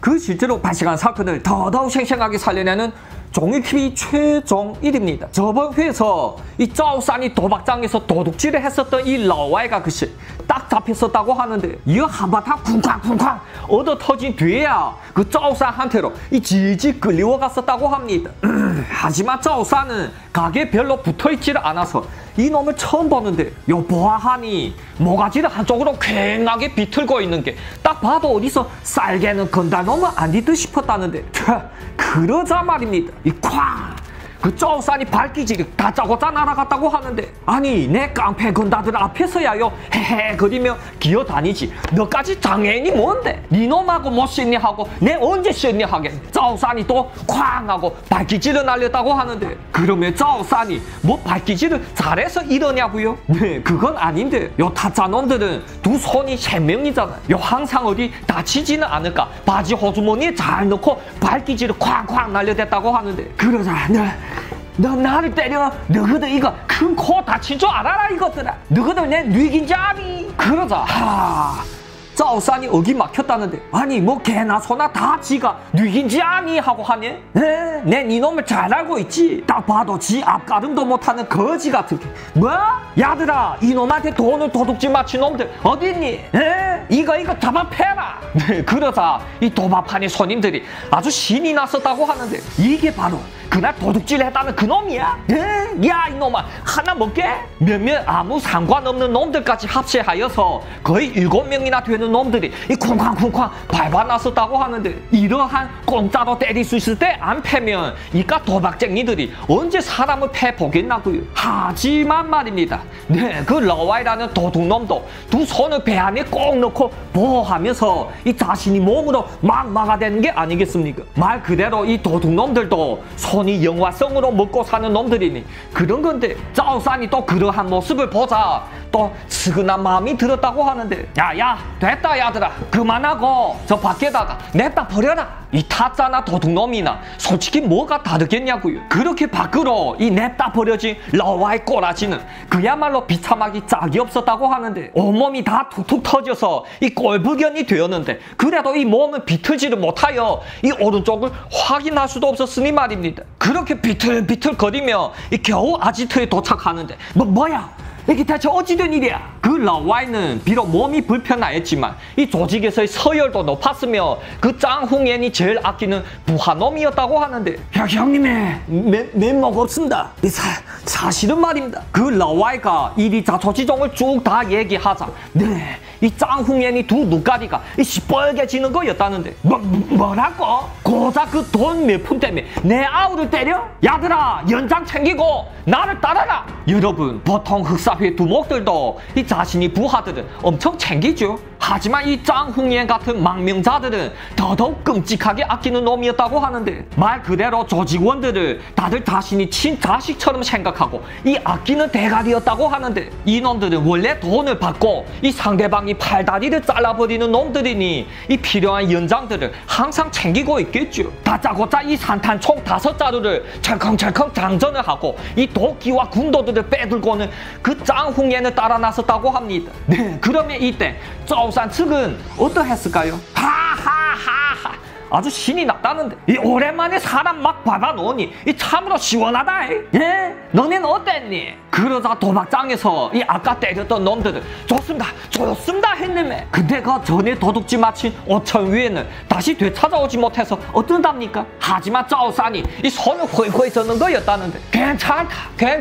그 실제로 발생한 사건을 더더욱 생생하게 살려내는 종이TV 최종일입니다. 저번 회에서 이 짜오산이 도박장에서 도둑질을 했었던 이 라오아이가 글쎄 딱 잡혔었다고 하는데 이거 한바탕 쿵쾅쿵쾅 얻어 터진 뒤에야 그 짜오산한테로 이 질질 끌려갔었다고 합니다. 하지만 짜오산은 가게에 별로 붙어있지를 않아서 이놈을 처음 보는데 요 보아하니 모가지를 한쪽으로 괭하게 비틀고 있는 게 딱 봐도 어디서 쌀개는 건달놈은 아니듯 싶었다는데 그러자 말입니다. 이 쾅! 그 짜오산이 발기질이 다짜고짜 날아갔다고 하는데 아니 내 깡패 건다들 앞에서야요 헤헤 거리며 기어다니지 너까지 장애인이 뭔데 니놈하고 못 씻니 하고 내 언제 씻니 하겠네. 짜오산이 또 쾅 하고 발기질을 날렸다고 하는데 그러면 짜오산이 뭐 발기질을 잘해서 이러냐고요? 네 그건 아닌데 요 타짜놈들은 두 손이 세 명이잖아요. 요 항상 어디 다치지는 않을까 바지 호주머니에 잘 넣고 발기질을 쾅쾅 날려댔다고 하는데 그러자 너 나를 때려. 너희들 이거 큰 코 다친 줄 알아라 이것들아. 너희들 내 뉘긴지 아니. 그러자 짜오산이 어기 막혔다는데 아니 뭐 개나 소나 다 지가 뉘긴지 아니 하고 하네. 내 이놈을 잘 알고 있지. 딱 봐도 지 앞가름도 못하는 거지 같은 게. 뭐? 야들아 이놈한테 돈을 도둑질 맞춘 놈들 어딨니? 이거 잡아 패라. 네 그러자 이 도박판의 손님들이 아주 신이 났었다고 하는데 이게 바로 그날 도둑질 했다는 그놈이야? 야 이놈아 하나 먹게? 몇몇 아무 상관없는 놈들까지 합세하여서 거의 7명이나 되는 놈들이 이 쿵쾅쿵쾅 밟아놨었다고 하는데 이러한 공짜로 때릴 수 있을 때 안 패면 이깟 도박쟁이들이 언제 사람을 패보겠나고요. 하지만 말입니다. 네, 그 러와이라는 도둑놈도 두 손을 배 안에 꼭 넣고 보호하면서 이 자신이 몸으로 막 막아대는 게 아니겠습니까? 말 그대로 이 도둑놈들도 손이 영화성으로 먹고 사는 놈들이니 그런 건데 짜오산이 또 그러한 모습을 보자 또 스근한 마음이 들었다고 하는데 야야 됐다 야들아 그만하고 저 밖에다가 냅다 버려라. 이 타짜나 도둑놈이나 솔직히 뭐가 다르겠냐고요. 그렇게 밖으로 이 냅다 버려진 러와의 꼬라지는 그야말로 비참하기 짝이 없었다고 하는데 온몸이 다 툭툭 터져서 이 꼴불견이 되었는데 그래도 이 몸은 비틀지를 못하여 이 오른쪽을 확인할 수도 없었으니 말입니다. 그렇게 비틀비틀 거리며 이 겨우 아지트에 도착하는데 뭐야 이게 대체 어찌된 일이야? 그 러와이는 비록 몸이 불편하였지만 이 조직에서의 서열도 높았으며 그 짱홍엔이 제일 아끼는 부하놈이었다고 하는데 야 형님의 면목 없습니다. 사실은 말입니다. 그 러와이가 이리자초지종을 쭉 다 얘기하자 네 이 짱홍엔이 두 눈가리가 시뻘개지는 거였다는데 뭐라고? 고작 그 돈 몇 푼 때문에 내 아우를 때려? 야들아 연장 챙기고 나를 따라라. 여러분 보통 흑사회 두목들도 이 자신이 부하들은 엄청 챙기죠. 하지만 이 짱홍엔 같은 망명자들은 더더욱 끔찍하게 아끼는 놈이었다고 하는데 말 그대로 조직원들을 다들 자신이 친자식처럼 생각하고 이 아끼는 대가리였다고 하는데 이놈들은 원래 돈을 받고 이 상대방이 팔다리를 잘라버리는 놈들이니 이 필요한 연장들을 항상 챙기고 있겠죠. 다짜고짜 이 산탄총 5자루를 철컹철컹 장전을 하고 이 도끼와 군도들을 빼들고는 그 짱홍엔을 따라 나섰다고 합니다. 네, 그러면 이때 짜오산 측은 어떠했을까요? 하하하하 아주 신이 났다는데 이 오랜만에 사람 막 밟아놓으니 이 참으로 시원하다. 예? 너넨 어땠니? 그러자 도박장에서 이 아까 때렸던 놈들은 좋습니다 했네매. 근데 그 전에 도둑질 마친 5천 위에는 다시 되찾아오지 못해서 어떤답니까? 하지만 짜오산이 이 손을 훨훨 젓는 거였다는데 괜찮다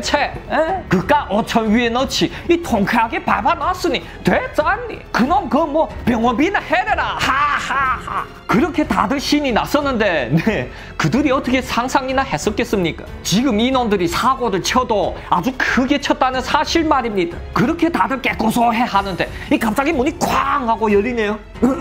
그깟 5천 위에 넣지 이 통쾌하게 밟아놨으니 됐잖니. 그놈 그 뭐 병원비나 해내라 하하하. 그렇게 다들 신이 났었는데 네 그들이 어떻게 상상이나 했었겠습니까? 지금 이놈들이 사고를 쳐도 아주 크게 쳤다는 사실 말입니다. 그렇게 다들 깨꼬소해 하는데 이 갑자기 문이 쾅 하고 열리네요.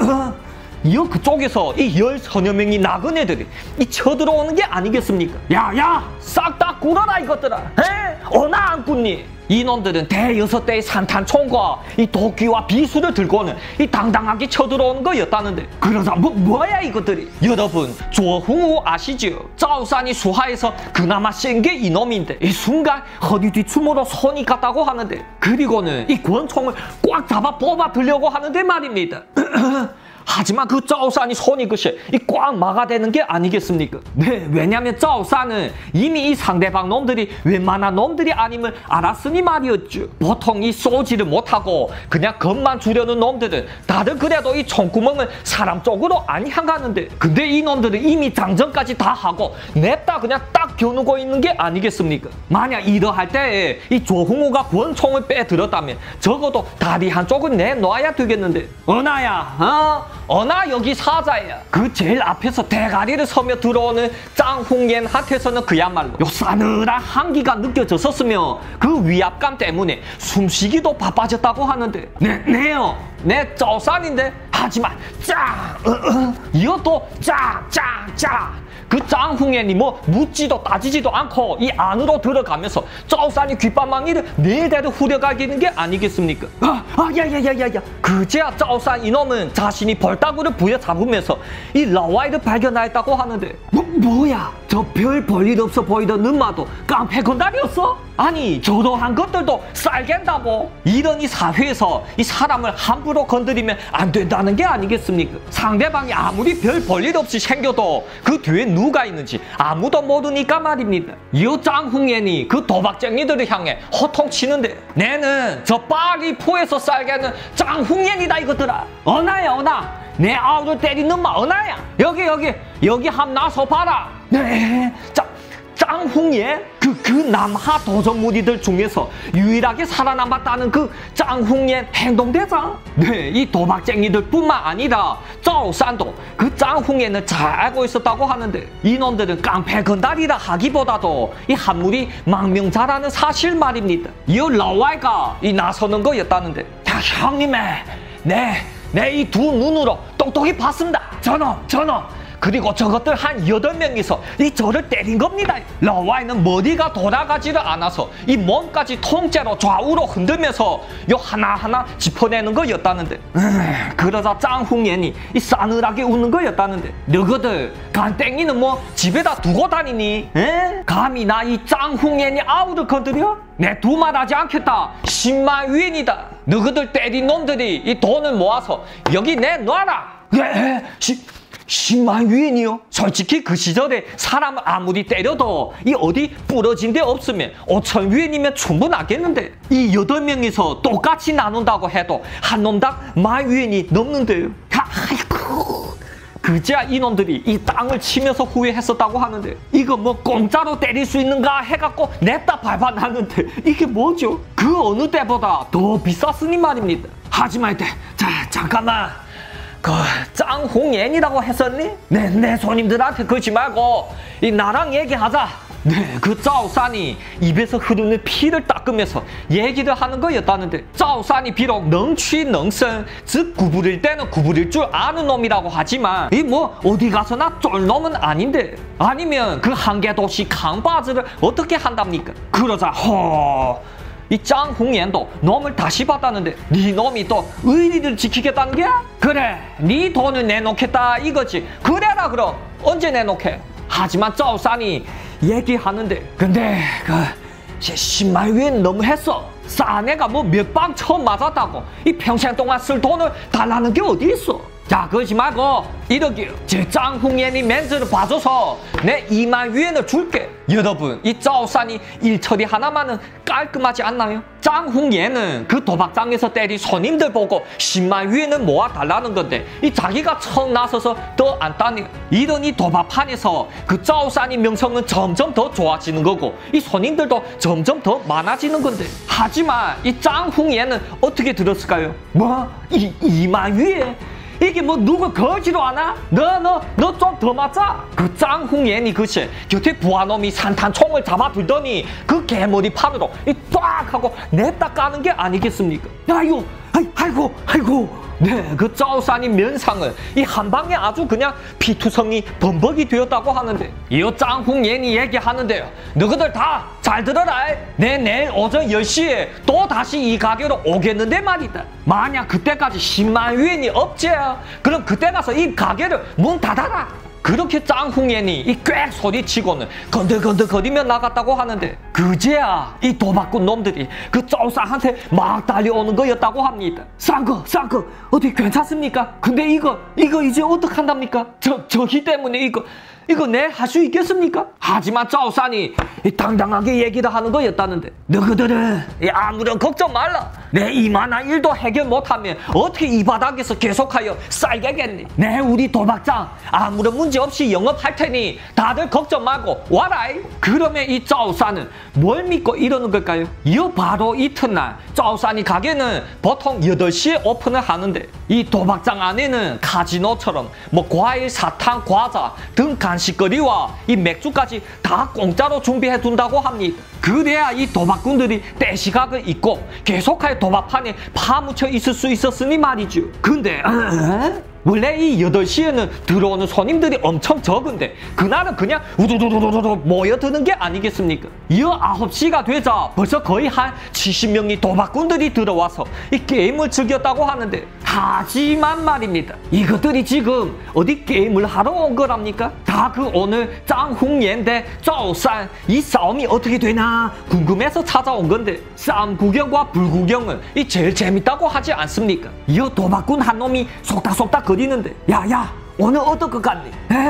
이어 그쪽에서 이 10서너 명이 나그네들이 이 쳐들어오는 게 아니겠습니까? 야야 싹 다 꿇어라 이것들아. 오나 안 꿇니? 이놈들은 대6대의 산탄총과 이 도끼와 비수를 들고는 이 당당하게 쳐들어오는 거였다는데 그러자 뭐야 이것들이. 여러분 조흥우 아시죠? 짜오산이 수하에서 그나마 센 게 이놈인데 이 순간 허리 뒤춤으로 손이 갔다고 하는데 그리고는 이 권총을 꽉 잡아 뽑아 들려고 하는데 말입니다. 하지만 그 짜오산이 손이 그시 꽉 막아대는 게 아니겠습니까? 네, 왜냐면 짜오산은 이미 이 상대방 놈들이 웬만한 놈들이 아님을 알았으니 말이었죠. 보통 이 쏘지를 못하고 그냥 겁만 주려는 놈들은 다들 그래도 이 총구멍을 사람 쪽으로 안 향하는데, 근데 이 놈들은 이미 장전까지 다 하고 냅다 그냥 딱 겨누고 있는 게 아니겠습니까? 만약 이러할 때에 이 조흥우가 권총을 빼들었다면 적어도 다리 한쪽은 내놔야 되겠는데, 은하야, 어나 여기 사자야. 그 제일 앞에서 대가리를 서며 들어오는 짱홍옌한테서는 그야말로 요 싸늘한 한기가 느껴졌었으며 그 위압감 때문에 숨쉬기도 바빠졌다고 하는데, 네요, 내 짜오산인데. 하지만 이것도 그 짱홍옌이 뭐 묻지도 따지지도 않고 이 안으로 들어가면서 짜오산이 귓방망이를 네 대를 후려가기는 게 아니겠습니까? 야야야야야야, 그제야 짜오산 이놈은 자신이 벌따구를 부여잡으면서 이 라와이를 발견하였다고 하는데, 뭐야, 저 별 볼일 없어 보이던 눈마도 깡패 건달이었어? 아니, 저러한 것들도 쌀갠다고? 이런 이 사회에서 이 사람을 함부로 건드리면 안 된다는 게 아니겠습니까? 상대방이 아무리 별 볼일 없이 생겨도 그 뒤에 누가 있는지 아무도 모르니까 말입니다. 이 짱홍옌이 그 도박쟁이들을 향해 호통치는데, 내는 저 파리포에서 쌀개는 짱홍옌이다 이것들아. 언나야, 언나, 내 아우를 때리는 마. 언나야, 여기 함 나서 봐라. 네, 짱홍옌? 그 남하 도적무리들 중에서 유일하게 살아남았다는 그 짱홍옌 행동대장? 네, 이 도박쟁이들 뿐만 아니라 짜오산도 그 짱홍옌을 잘 알고 있었다고 하는데, 이놈들은 깡패 건달이라 하기보다도 이 한물이 망명자라는 사실 말입니다. 이 라와이가 이 나서는 거였다는데, 형님의 내 이 두 눈으로 똑똑히 봤습니다. 저놈 그리고 저것들 한 8명이서 이 저를 때린 겁니다. 라와이는 머리가 돌아가지를 않아서 이 몸까지 통째로 좌우로 흔들면서 요 하나하나 짚어내는 거였다는데, 그러자 짱홍옌이 이 싸늘하게 웃는 거였다는데, 너희들 간땡이는 뭐 집에다 두고 다니니? 에? 감히 나 이 짱홍옌이 아우를 건드려? 내 두말하지 않겠다. 10만 위엔이다. 너희들 때린 놈들이 이 돈을 모아서 여기 내놔라. 예? 10만 위엔이요? 솔직히 그 시절에 사람을 아무리 때려도 이 어디 부러진 데 없으면 5천 위엔이면 충분하겠는데, 이 8명이서 똑같이 나눈다고 해도 한 놈당 10,000 위엔이 넘는데요. 아이고, 그제야 이놈들이 이 땅을 치면서 후회했었다고 하는데, 이거 뭐 공짜로 때릴 수 있는가 해갖고 냅다 밟아놨는데 이게 뭐죠? 그 어느 때보다 더 비쌌으니 말입니다. 하지만 이때 잠깐만, 그 짱홍옌이라고 했었니? 내 손님들한테 그러지 말고 이 나랑 얘기하자. 네, 그 짜오산이 입에서 흐르는 피를 닦으면서 얘기를 하는 거였다는데, 짜오산이 비록 능취능성, 즉 구부릴 때는 구부릴 줄 아는 놈이라고 하지만 이 뭐 어디 가서나 쫄놈은 아닌데, 아니면 그 한계도시 강바즈를 어떻게 한답니까? 그러자 이 짱홍옌도 놈을 다시 봤다는데, 네 놈이 또 의리를 지키겠다는 게야? 그래, 네 돈을 내놓겠다 이거지. 그래라 그럼 언제 내놓게? 하지만 짜오산이 얘기하는데, 근데 그 10만 위엔 너무 했어. 싸네가 뭐 몇 방 처음 맞았다고 이 평생 동안 쓸 돈을 달라는 게 어디 있어? 자, 그러지 말고 이러기요. 제 짱홍옌이 멘즈를 봐줘서 내 2만 위엔을 줄게. 여러분, 이 짜오산이 일처리 하나만은 깔끔하지 않나요? 짱홍옌은 그 도박장에서 때린 손님들 보고 10만 위엔을 모아달라는 건데, 이 자기가 처음 나서서 더 안 따니, 이런 이 도박판에서 그 짜오산이 명성은 점점 더 좋아지는 거고 이 손님들도 점점 더 많아지는 건데, 하지만 이 짱홍옌은 어떻게 들었을까요? 뭐? 2만 위엔? 이게 뭐 누구 걸지도 않아? 너 좀 더 맞자. 그 짱홍옌이 그치 곁에 부하놈이 산탄총을 잡아들더니 그 개머리판으로 이 딱 하고 냅다 까는 게 아니겠습니까? 아이고. 네, 그 짜오산이 면상은 이 한방에 아주 그냥 피투성이 범벅이 되었다고 하는데, 이 짱홍옌이 얘기하는데요. 너희들 다 잘 들어라. 내 내일 오전 10시에 또 다시 이 가게로 오겠는데 말이다. 만약 그때까지 10만 위엔이 없지, 그럼 그때 가서 이 가게를 문 닫아라. 그렇게 짱홍옌이 이 꽥 소리치고는 건들건들거리며 나갔다고 하는데 그제야 이 도박꾼 놈들이 그 쩌우산한테 막 달려오는 거였다고 합니다. 쌍거 어디 괜찮습니까? 근데 이거 이제 어떡한답니까? 저희 때문에 이거 내 할 수 있겠습니까? 하지만 쩌우산이 당당하게 얘기를 하는 거였다는데 너희들은 아무런 걱정 말라. 내 이만한 일도 해결 못하면 어떻게 이 바닥에서 계속하여 살겠니? 내 우리 도박장 아무런 문제 없이 영업할 테니 다들 걱정 말고 와라이. 그러면 이 쩌우산은 뭘 믿고 이러는 걸까요? 바로 이튿날 쩌우산이 가게는 보통 8시에 오픈을 하는데 이 도박장 안에는 카지노처럼 뭐 과일, 사탕, 과자 등 간식거리와 이 맥주까지 다 공짜로 준비해 둔다고 합니다. 그래야 이 도박꾼들이 떼시각을 잊고 계속하여 도박판에 파묻혀 있을 수 있었으니 말이죠. 근데 원래 이 8시에는 들어오는 손님들이 엄청 적은데 그날은 그냥 우두두두두두 모여드는 게 아니겠습니까? 9시가 되자 벌써 거의 한 70명이 도박꾼들이 들어와서 이 게임을 즐겼다고 하는데 하지만 말입니다. 이것들이 지금 어디 게임을 하러 온 거랍니까? 다 그 오늘 짱홍옌 대 쩌우산 이 싸움이 어떻게 되나 궁금해서 찾아온 건데 싸움 구경과 불구경은 이 제일 재밌다고 하지 않습니까? 이 도박꾼 한 놈이 속닥속닥 거리는데 야야 오늘 어떨 것 같니?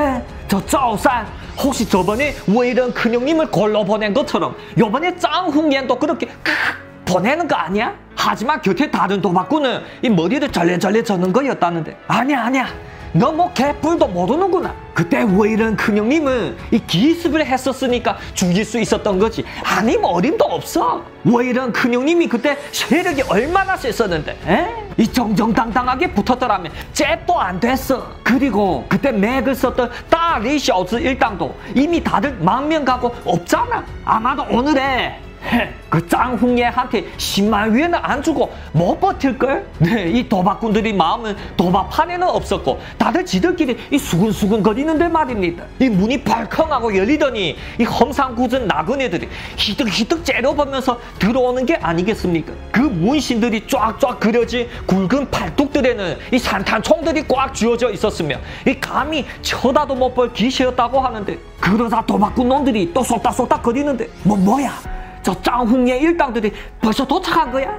저 쩌우산 혹시 저번에 왜 이런 큰형님을 골로 보낸 것처럼 요번에 짱홍옌도 그렇게 보내는 거 아니야? 하지만 곁에 다른 도박꾼은 이 머리를 절레절레 저는 거였다는데 아니야 너 뭐 개뿔도 모르는구나. 그때 왜 이런 큰형님은 이 기습을 했었으니까 죽일 수 있었던 거지 아니 뭐 어림도 없어. 왜 이런 큰형님이 그때 세력이 얼마나 셌었는데 이 정정당당하게 붙었더라면 잽도 안 됐어. 그리고 그때 맥을 썼던 따리샤오즈 일당도 이미 다들 망명 가고 없잖아. 아마도 오늘에 그 짱홍옌한테 10만 위에는 안 주고 못 버틸걸? 네, 이 도박꾼들이 마음은 도박판에는 없었고 다들 지들끼리 이 수근수근 거리는데 말입니다. 이 문이 벌컹하고 열리더니 이 험상궂은 나그네들이 히득히득 째려보면서 들어오는 게 아니겠습니까? 그 문신들이 쫙쫙 그려진 굵은 팔뚝들에는 이 산탄총들이 꽉 쥐어져 있었으며 이 감히 쳐다도 못 볼 기시였다고 하는데 그러자 도박꾼 놈들이 또 속닥속닥 거리는데 뭐야? 저 짱홍옌 일당들이 벌써 도착한 거야?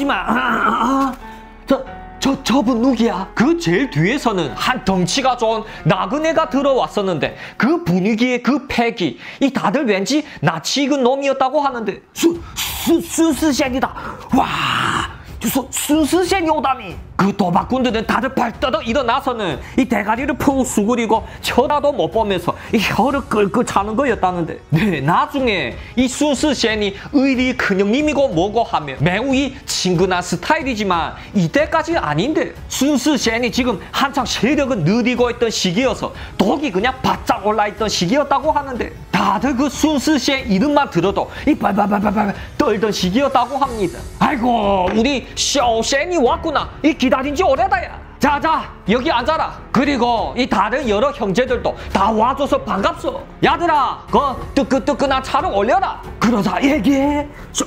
하지만 저분 누구야? 그 제일 뒤에서는 한 덩치가 좋은 나그네가 들어왔었는데 그 분위기에 그 패기 이 다들 왠지 나치 익은 놈이었다고 하는데 순스셴이다. 와 순스셴이 오다니. 그 도박꾼들은 다들 발떠덕 일어나서는 이 대가리를 푹 수그리고 쳐다도 못 보면서 이 혀를 끌끌 차는 거였다는데 네 나중에 이 순스셴이 의리 큰형님이고 뭐고 하면 매우 이 친근한 스타일이지만 이때까지 아닌데 순스셴이 지금 한창 세력은 느리고 있던 시기여서 독이 그냥 바짝 올라있던 시기였다고 하는데 다들 그 순스셴 이름만 들어도 이 발발발발발 떨던 시기였다고 합니다. 아이고 우리 샤오셴이 왔구나. 이 기다린 지 오래다야. 자자 여기 앉아라. 그리고 이 다른 여러 형제들도 다 와줘서 반갑소. 야들아 그 뜨끈뜨끈한 차를 올려라. 그러자 얘기해.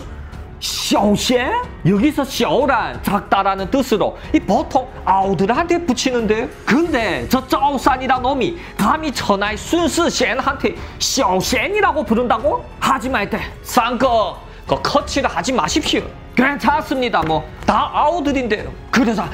샤오셴? 여기서 샤오란 작다라는 뜻으로 이 보통 아우들한테 붙이는데 근데 저 쩌우산이란 놈이 감히 천하의 순스셴한테 샤오셴이라고 부른다고? 하지만 이때 쌍거 그 커치를 하지 마십시오. 괜찮습니다. 뭐 다 아우들인데요. 그래서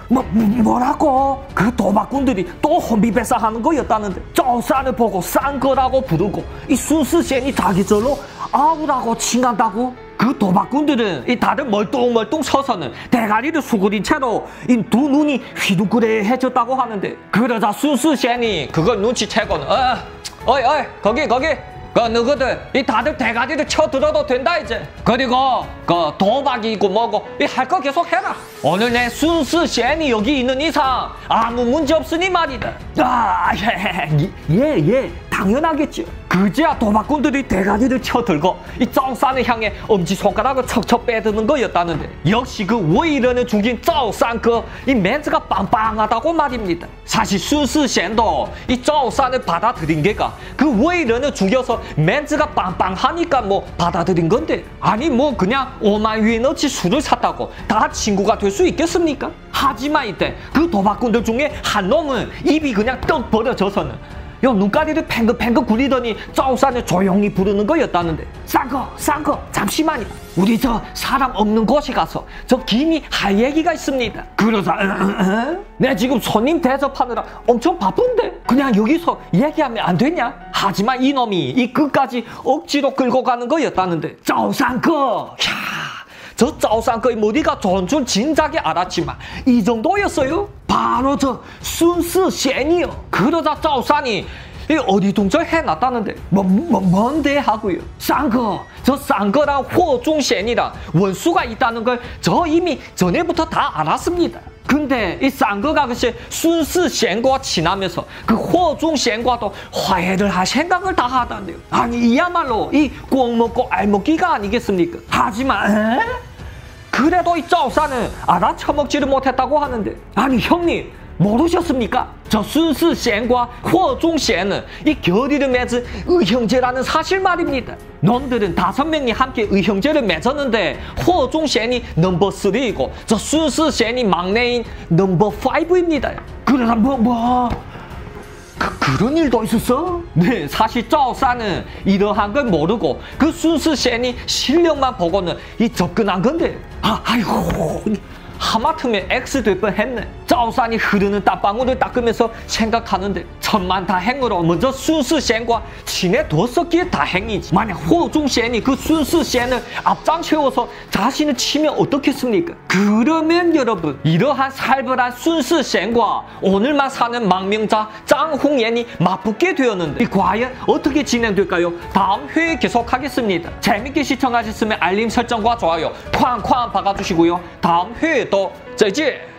뭐라고? 그 도박꾼들이 또 혼비백산하는 거였다는데 쩌우산을 보고 싼 거라고 부르고 이 순스셴이 자기 절로 아우라고 칭한다고? 그 도박꾼들은 이 다들 멀뚱멀뚱 서서는 대가리를 수그린 채로 이 두 눈이 휘둥그레해졌다고 하는데 그러자 순스셴이 그걸 눈치채고는 어이 거기 그 너희들 이 다들 대가리를 쳐들어도 된다 이제. 그리고 그 도박이고 뭐고 이 할 거 계속 해라. 오늘 내 순스셴이 여기 있는 이상 아무 문제 없으니 말이다. 예 당연하겠죠. 그제야 도박꾼들이 대가리를 쳐들고 이 쩌우산을 향해 엄지손가락을 척척 빼드는 거였다는데 역시 그 웨이런을 죽인 쩌우산 이 멘트가 빵빵하다고 말입니다. 사실 순스셴도 이 쩌우산을 받아들인 게가 그 웨이런을 죽여서 멘트가 빵빵하니까 뭐 받아들인 건데 아니 뭐 그냥 5만 위너치 술을 샀다고 다 친구가 될 수 있겠습니까? 하지만 이때 그 도박꾼들 중에 한 놈은 입이 그냥 떡 벌어져서는 요 눈가리를 팽긋팽긋 굴리더니 짜오산을 조용히 부르는 거였다는데. 쌍거 잠시만요. 우리 저 사람 없는 곳에 가서 저 김이 할 얘기가 있습니다. 그러자 내 지금 손님 대접하느라 엄청 바쁜데 그냥 여기서 얘기하면 안 되냐? 하지만 이놈이 이 끝까지 억지로 끌고 가는 거였다는데. 짜오산거 저 짜오산거의 머리가 좋은 줄 진작에 알았지만 이 정도였어요? 바로 저 순스셴이요. 그러자 짜오산이 어리둥절 해놨다는데 뭔데 하고요. 쌍거 저 쌍거랑 호중셴이랑 원수가 있다는 걸 저 이미 전에부터 다 알았습니다. 근데 이 쌍거가 글쎄 순스셴과 친하면서 그 호중셴과도 화해를 할 생각을 다 하던데요. 아니 이야말로 이 꼭 먹고 알 먹기가 아니겠습니까? 하지만 그래도 이 짜오산은 알아쳐먹지를 못했다고 하는데. 아니 형님 모르셨습니까? 저 순스셴과 호중셴은 이 결의를 맺은 의형제라는 사실 말입니다. 놈들은 5명이 함께 의형제를 맺었는데 호중셴이 넘버 3이고 저 순스셴이 막내인 넘버 5입니다. 그러나 그런 일도 있었어? 네, 사실 짜오산은 이러한 걸 모르고 그 순스셴이 실력만 보고는 이 접근한 건데. 아이고 하마터면 X 될 뻔했네. 짜오산이 흐르는 땀방울을 닦으면서 생각하는데 천만다행으로 먼저 순스셴과 친해뒀었기에 다행이지. 만약 호중셴이 그 순스셴을 앞장 세워서 자신을 치면 어떻겠습니까? 그러면 여러분 이러한 살벌한 순스셴과 오늘만 사는 망명자 짱홍옌이 맞붙게 되었는데 과연 어떻게 진행될까요? 다음 회에 계속하겠습니다. 재밌게 시청하셨으면 알림 설정과 좋아요 쾅쾅 박아주시고요. 다음 회에 또 再见